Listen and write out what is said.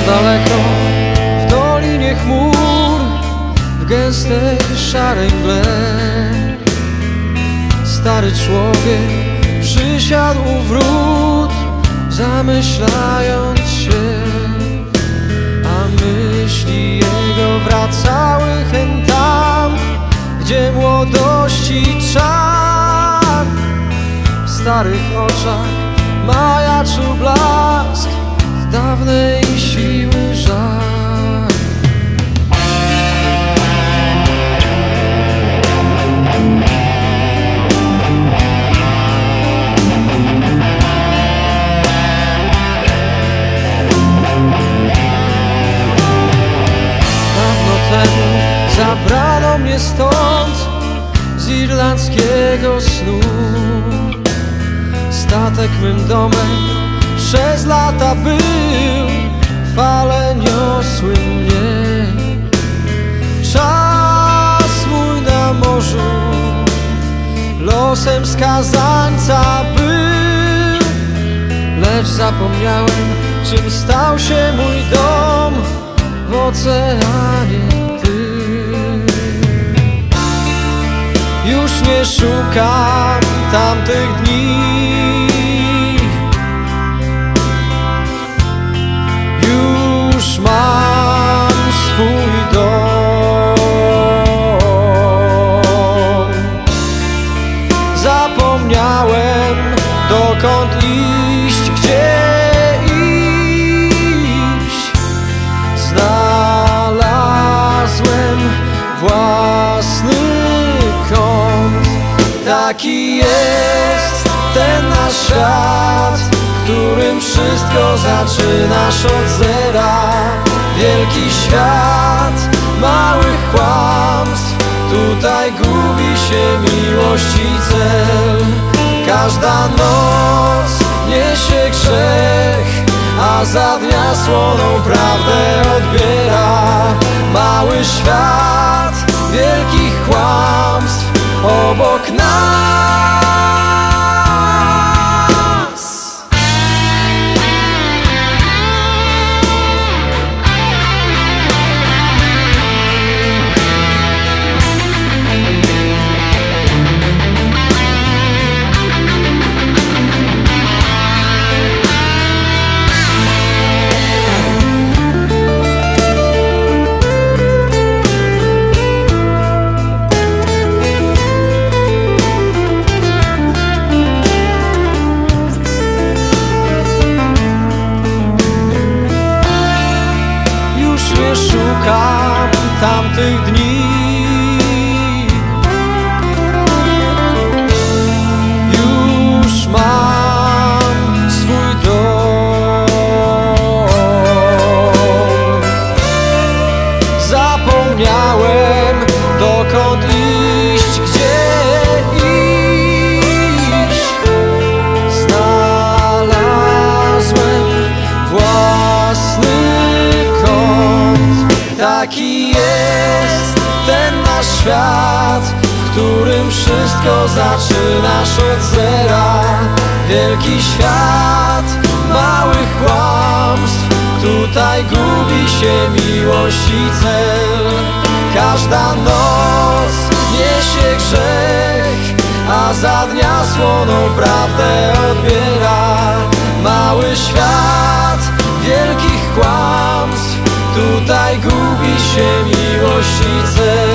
daleko, w dolinie chmur, w gęstej szarej mgle, stary człowiek przysiadł u wrót, zamyślając się, a myśli jego wracały hen tam, gdzie młodości czar. W starych oczach majaczył blask dawnej siły żar. Dawno temu zabrano mnie stąd, z irlandzkiego snu. Statek mym domem przez lata był, fale niosły mnie. Czas mój na morzu losem skazańca był, lecz zapomniałem, czym stał się mój dom w oceanie. Już nie szukam tamtych dni, już mam swój dom. Zapomniałem, dokąd iść, gdzie iść. Znalazłem własny kąt. Taki jest ten nasz świat, w którym wszystko zaczynasz od zera. Wielki świat małych kłamstw, tutaj gubi się miłość i cel. Każda noc niesie grzech, a za dnia słoną prawdę odbiera. Mały świat wielkich kłamstw obok nas. Szukam tamtych dni, już mam swój dom. Zapomniałem, dokąd iść, gdzie iść. Znalazłem własny kąt. Taki jest ten nasz świat, w którym wszystko zaczynasz od zera. Wielki świat małych kłamstw, tutaj gubi się miłość i cel. Każda noc niesie grzech, a za dnia słoną prawdę odbiera. Mały świat wielkich kłamstw, tutaj gubi się miłość i cel.